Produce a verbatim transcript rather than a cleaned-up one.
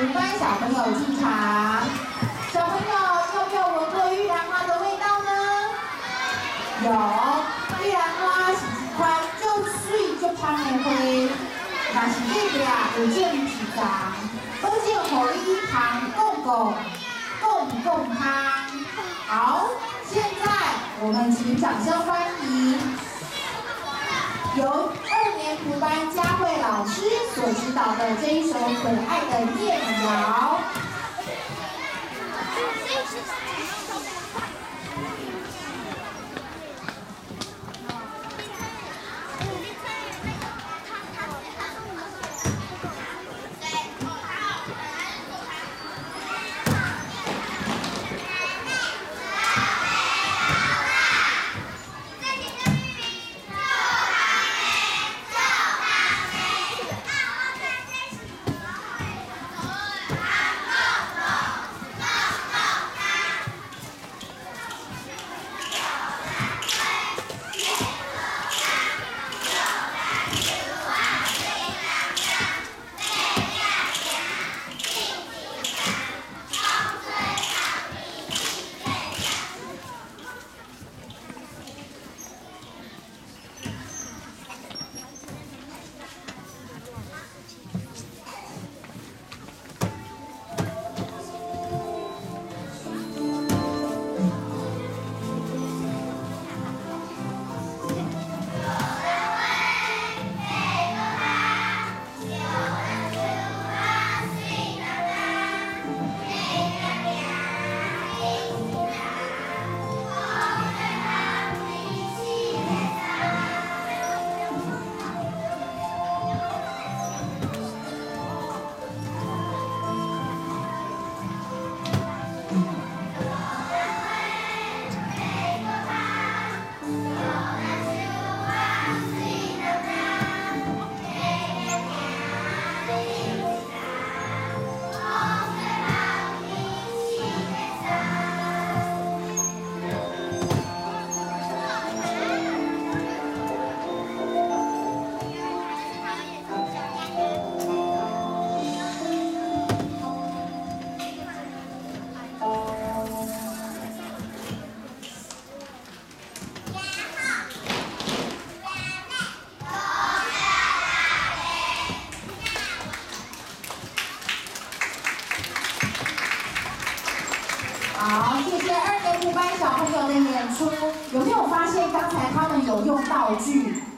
五班小朋友进场。小朋友有没有闻过玉兰花的味道呢？有，玉兰花是一款就水就香的花，若是这个啊有正气长，保证互你糖讲讲，讲讲汤。好，现在我们请掌声欢迎由二年五班佳慧老师所指导的这一首可爱的夜谣。好，谢谢二年五班小朋友的演出。有没有发现刚才他们有用道具？